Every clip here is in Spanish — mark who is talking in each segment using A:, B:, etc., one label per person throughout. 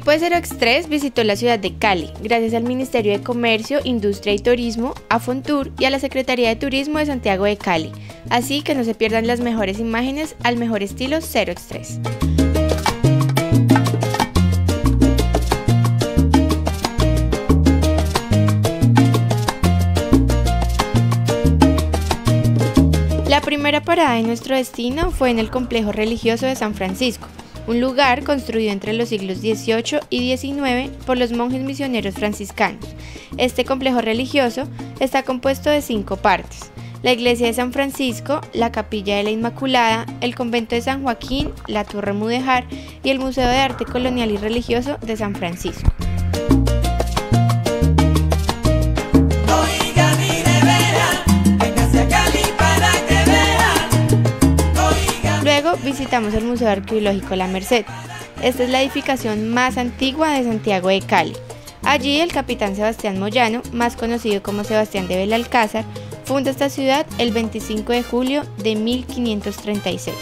A: grupo de Zero X3 visitó la ciudad de Cali, gracias al Ministerio de Comercio, Industria y Turismo, a Fontur y a la Secretaría de Turismo de Santiago de Cali. Así que no se pierdan las mejores imágenes al mejor estilo Zero X3. La primera parada de nuestro destino fue en el complejo religioso de San Francisco, un lugar construido entre los siglos XVIII y XIX por los monjes misioneros franciscanos. Este complejo religioso está compuesto de 5 partes: la iglesia de San Francisco, la capilla de la Inmaculada, el convento de San Joaquín, la Torre Mudéjar y el Museo de Arte Colonial y Religioso de San Francisco. Luego visitamos el Museo Arqueológico La Merced. Esta es la edificación más antigua de Santiago de Cali. Allí el capitán Sebastián Moyano, más conocido como Sebastián de Belalcázar, funda esta ciudad el 25 de julio de 1536.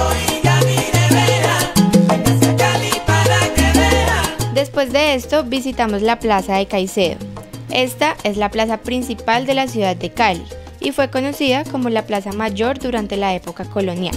A: Después de esto visitamos la Plaza de Caicedo. Esta es la plaza principal de la ciudad de Cali y fue conocida como la Plaza Mayor durante la época colonial.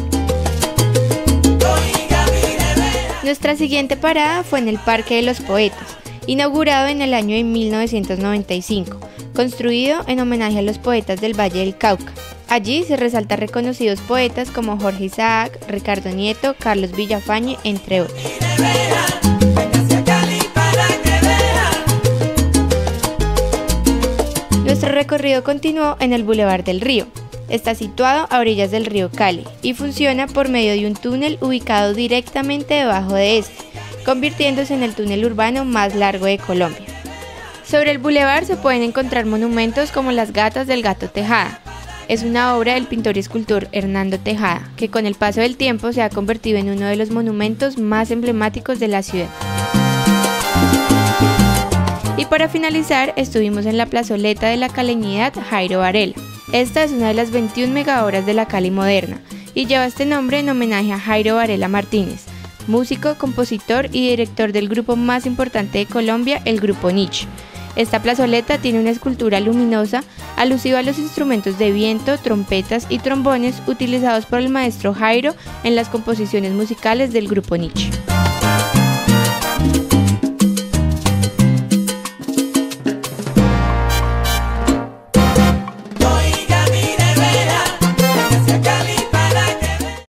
A: Nuestra siguiente parada fue en el Parque de los Poetas, inaugurado en el año de 1995, construido en homenaje a los poetas del Valle del Cauca. Allí se resaltan reconocidos poetas como Jorge Isaac, Ricardo Nieto, Carlos Villafañe, entre otros. Nuestro recorrido continuó en el Boulevard del Río. Está situado a orillas del río Cali y funciona por medio de un túnel ubicado directamente debajo de este, convirtiéndose en el túnel urbano más largo de Colombia. Sobre el bulevar se pueden encontrar monumentos como las Gatas del Gato Tejada. Es una obra del pintor y escultor Hernando Tejada, que con el paso del tiempo se ha convertido en uno de los monumentos más emblemáticos de la ciudad. Y para finalizar, estuvimos en la plazoleta de la caleñidad Jairo Varela. Esta es una de las 21 megaobras de la Cali moderna y lleva este nombre en homenaje a Jairo Varela Martínez, músico, compositor y director del grupo más importante de Colombia, el Grupo Niche. Esta plazoleta tiene una escultura luminosa alusiva a los instrumentos de viento, trompetas y trombones utilizados por el maestro Jairo en las composiciones musicales del Grupo Niche.